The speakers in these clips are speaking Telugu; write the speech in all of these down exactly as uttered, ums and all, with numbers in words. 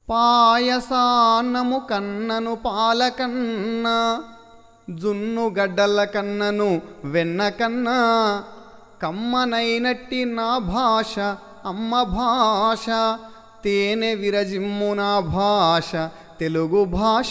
పాయసాన్నము కన్నను పాలకన్న, జున్ను గడ్డల కన్నను వెన్న కన్నా, కమ్మనైనట్టి నా భాష అమ్మ భాష, తేనె విరజిమ్ము నా భాష తెలుగు భాష.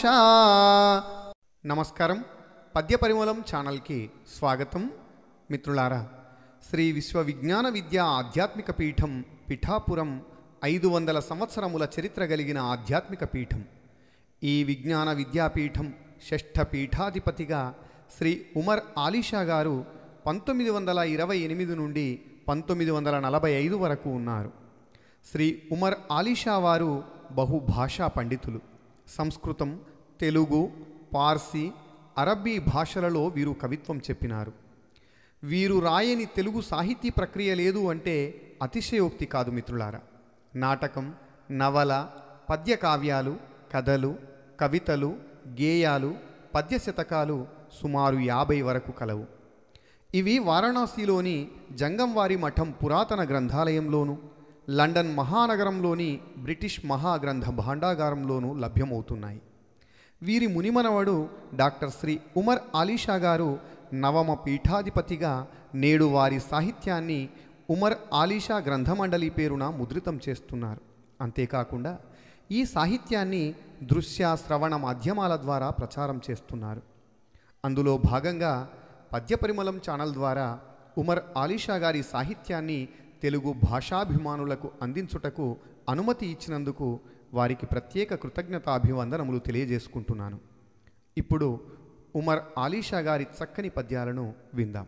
నమస్కారం. పద్య పరిమళం ఛానల్కి స్వాగతం. మిత్రులారా, శ్రీ విశ్వ విజ్ఞాన విద్యా ఆధ్యాత్మిక పీఠం పిఠాపురం ఐదు వందల సంవత్సరముల చరిత్ర కలిగిన ఆధ్యాత్మిక పీఠం. ఈ విజ్ఞాన విద్యాపీఠం షష్ఠ పీఠాధిపతిగా శ్రీ ఉమర్ ఆలీషా గారు పంతొమ్మిది వందల ఇరవై ఎనిమిది నుండి పంతొమ్మిది వందల నలభై ఐదు వరకు ఉన్నారు. శ్రీ ఉమర్ ఆలీషా వారు బహుభాషా పండితులు. సంస్కృతం, తెలుగు, పార్సీ, అరబ్బీ భాషలలో వీరు కవిత్వం చెప్పినారు. వీరు రాయని తెలుగు సాహితీ ప్రక్రియ లేదు అంటే అతిశయోక్తి కాదు మిత్రులారా. నాటకం, నవల, పద్యకావ్యాలు, కథలు, కవితలు, గేయాలు, పద్యశతకాలు సుమారు యాభై వరకు కలవు. ఇవి వారణాసిలోని జంగంవారి మఠం పురాతన గ్రంథాలయంలోను, లండన్ మహానగరంలోని బ్రిటిష్ మహాగ్రంథ భాండాగారంలోనూ లభ్యమవుతున్నాయి. వీరి మునిమనవడు డాక్టర్ శ్రీ ఉమర్ ఆలీషా గారు నవమ పీఠాధిపతిగా నేడు వారి సాహిత్యాన్ని ఉమర్ ఆలీషా గ్రంథమండలి పేరున ముద్రితం చేస్తున్నారు. అంతేకాకుండా ఈ సాహిత్యాన్ని దృశ్య శ్రవణ మాధ్యమాల ద్వారా ప్రచారం చేస్తున్నారు. అందులో భాగంగా పద్యపరిమళం ఛానల్ ద్వారా ఉమర్ ఆలీషా గారి సాహిత్యాన్ని తెలుగు భాషాభిమానులకు అందించుటకు అనుమతి ఇచ్చినందుకు వారికి ప్రత్యేక కృతజ్ఞతాభివందనములు తెలియజేసుకుంటున్నాను. ఇప్పుడు ఉమర్ ఆలీషా గారి చక్కని పద్యాలను విందాం.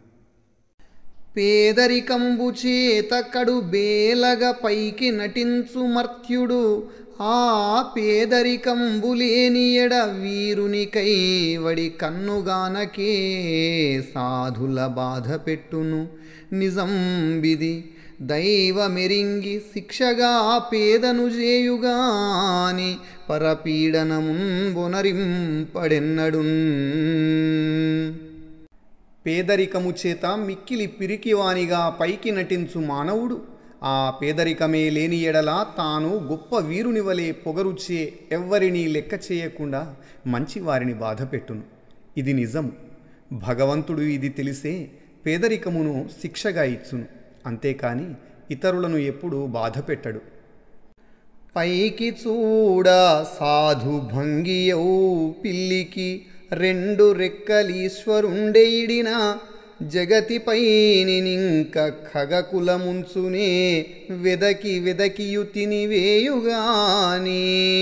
పేదరికంబు చేత కడు బేలగ పైకి నటించు మర్త్యుడు, ఆ పేదరికంబు లేని ఎడ వీరునికై వడి కన్నుగానకే సాధుల బాధ పెట్టును నిజం బిది. దైవమెరింగి శిక్షగా పేదను చేయుగాని పరపీడనమున్ బొనరింపడెన్నడున్. పేదరికము చేత మిక్కిలి పిరికివానిగా పైకి నటించు మానవుడు, ఆ పేదరికమే లేని ఎడల తాను గొప్ప వీరుని వలె పొగరుచే ఎవ్వరినీ లెక్క చేయకుండా మంచివారిని బాధపెట్టును. ఇది నిజం. భగవంతుడు ఇది తెలిసే పేదరికమును శిక్షగా ఇచ్చును, అంతేకాని ఇతరులను ఎప్పుడూ బాధపెట్టడు. పైకి చూడ సాధు భంగియౌ పిల్లికి రెండు రెక్కలీశ్వరుండెయిడిన, జగతిపై నింక ఖగకులముంచునే వెదకి వెదకియు తినివేయుగాని.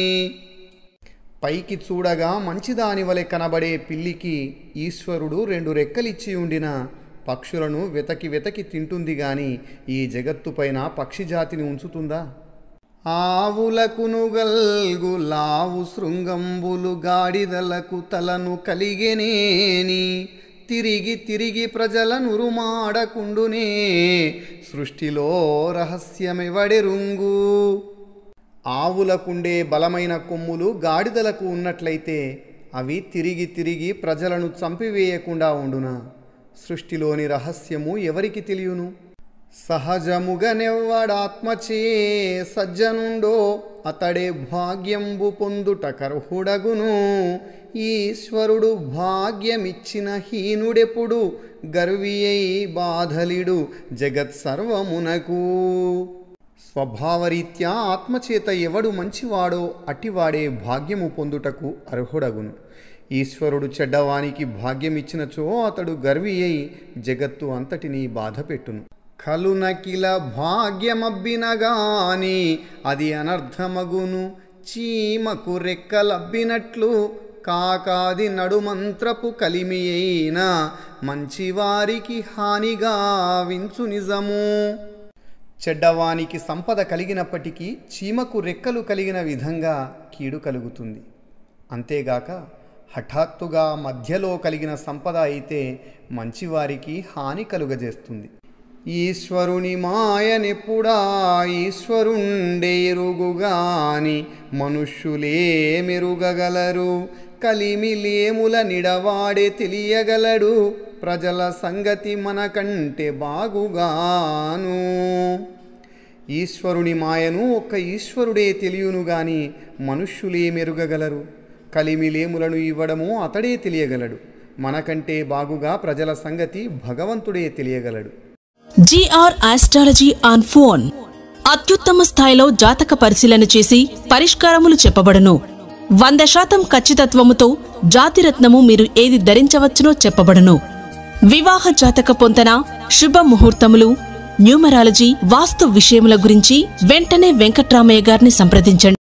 పైకి చూడగా మంచిదాని వలె కనబడే పిల్లికి ఈశ్వరుడు రెండు రెక్కలిచ్చి ఉండిన పక్షులను వెతకి వెతకి తింటుంది గాని ఈ జగత్తుపైన పక్షిజాతిని ఉంచుతుందా? ఆవులకును గల్గు లావు శృంగంబులు గాడిదలకు తలను కలిగెనేని, తిరిగి తిరిగి ప్రజలను రుమాడకుండునే సృష్టిలో రహస్యమెవడెరుంగు. ఆవులకుండే బలమైన కొమ్ములు గాడిదలకు ఉన్నట్లయితే అవి తిరిగి తిరిగి ప్రజలను చంపివేయకుండా ఉండునా? సృష్టిలోని రహస్యము ఎవరికి తెలియను? సహజముగనెవ్వడాత్మచే సజ్జనుండో అతడే భాగ్యంబు పొందుట కర్హుడగును. ఈశ్వరుడు భాగ్యమిచ్చిన హీనుడెప్పుడు గర్వియై బాధలిడు జగత్ సర్వమునకు. స్వభావరీత్యా ఆత్మచేత ఎవడు మంచివాడో అట్టివాడే భాగ్యము పొందుటకు అర్హుడగును. ఈశ్వరుడు చెడ్డవానికి భాగ్యమిచ్చినచో అతడు గర్వి అయి జగత్తు అంతటినీ బాధపెట్టును. కలునకిల భాగ్యమబ్బినగాని అది అనర్థమగును, చీమకు రెక్కలబ్బినట్లు కాకాది నడుమంత్రపు కలిమి అయిన మంచివారికి హానిగా వించు నిజము. చెడ్డవానికి సంపద కలిగినప్పటికీ చీమకు రెక్కలు కలిగిన విధంగా కీడు కలుగుతుంది. అంతేగాక హఠాత్తుగా మధ్యలో కలిగిన సంపద అయితే మంచివారికి హాని కలుగజేస్తుంది. ఈశ్వరుని మాయనెప్పుడా ఈశ్వరుండెరుగుగాని మనుష్యులే మెరుగగలరు. కలిమిలేముల నిడవాడే తెలియగలడు, ప్రజల సంగతి మనకంటే బాగుగాను. ఈశ్వరుని మాయను ఒక్క ఈశ్వరుడే తెలియను గాని మనుష్యులే మెరుగగలరు. కలిమిలేములను ఇవ్వడము అతడే తెలియగలడు. మనకంటే బాగుగా ప్రజల సంగతి భగవంతుడే తెలియగలడు. GR astrology on phone. అత్యుత్తమ స్థాయిలో జాతక పరిశీలన చేసి పరిష్కారములు చెప్పబడును. వంద శాతం ఖచ్చితత్వముతో జాతిరత్నము మీరు ఏది ధరించవచ్చునో చెప్పబడును. వివాహ జాతక పొంతన, శుభ ముహూర్తములు, న్యూమరాలజీ, వాస్తు విషయముల గురించి వెంటనే వెంకట్రామయ్య గారిని సంప్రదించండి.